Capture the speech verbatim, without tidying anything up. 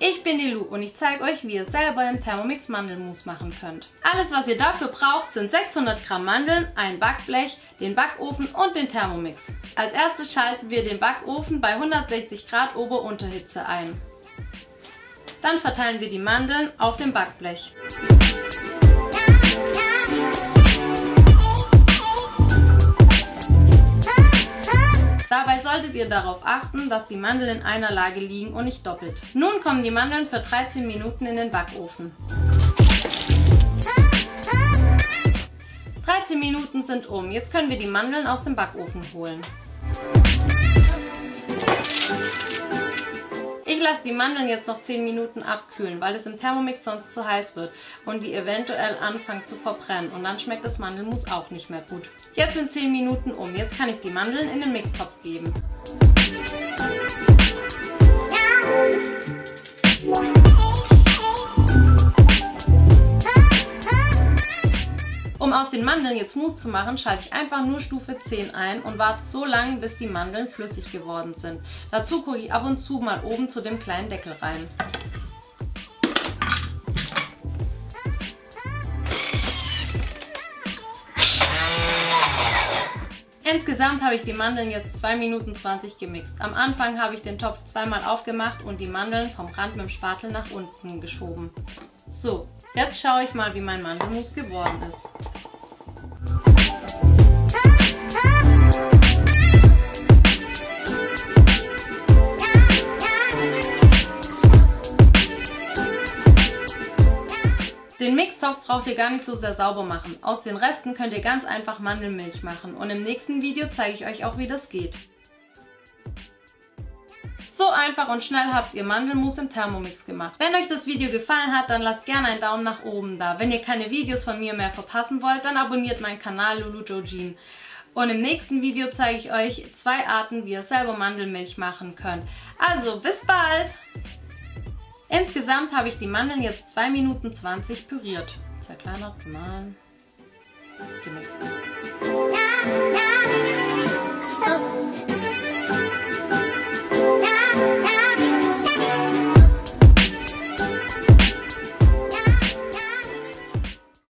Ich bin die Lu und ich zeige euch, wie ihr selber im Thermomix Mandelmus machen könnt. Alles, was ihr dafür braucht, sind sechshundert Gramm Mandeln, ein Backblech, den Backofen und den Thermomix. Als erstes schalten wir den Backofen bei hundertsechzig Grad Ober-Unterhitze ein. Dann verteilen wir die Mandeln auf dem Backblech. Dabei solltet ihr darauf achten, dass die Mandeln in einer Lage liegen und nicht doppelt. Nun kommen die Mandeln für dreizehn Minuten in den Backofen. dreizehn Minuten sind um. Jetzt können wir die Mandeln aus dem Backofen holen. Ich lasse die Mandeln jetzt noch zehn Minuten abkühlen, weil es im Thermomix sonst zu heiß wird und die eventuell anfangen zu verbrennen und dann schmeckt das Mandelmus auch nicht mehr gut. Jetzt sind zehn Minuten um, jetzt kann ich die Mandeln in den Mixtopf geben. Um aus den Mandeln jetzt Mousse zu machen, schalte ich einfach nur Stufe zehn ein und warte so lange, bis die Mandeln flüssig geworden sind. Dazu gucke ich ab und zu mal oben zu dem kleinen Deckel rein. Insgesamt habe ich die Mandeln jetzt zwei Minuten zwanzig gemixt. Am Anfang habe ich den Topf zweimal aufgemacht und die Mandeln vom Rand mit dem Spatel nach unten geschoben. So, jetzt schaue ich mal, wie mein Mandelmus geworden ist. Den Mixtopf braucht ihr gar nicht so sehr sauber machen. Aus den Resten könnt ihr ganz einfach Mandelmilch machen und im nächsten Video zeige ich euch auch, wie das geht. So einfach und schnell habt ihr Mandelmus im Thermomix gemacht. Wenn euch das Video gefallen hat, dann lasst gerne einen Daumen nach oben da. Wenn ihr keine Videos von mir mehr verpassen wollt, dann abonniert meinen Kanal Lulu Jojin. Und im nächsten Video zeige ich euch zwei Arten, wie ihr selber Mandelmilch machen könnt. Also, bis bald! Insgesamt habe ich die Mandeln jetzt zwei Minuten zwanzig püriert. Zerkleinert, gemahlen, gemixt.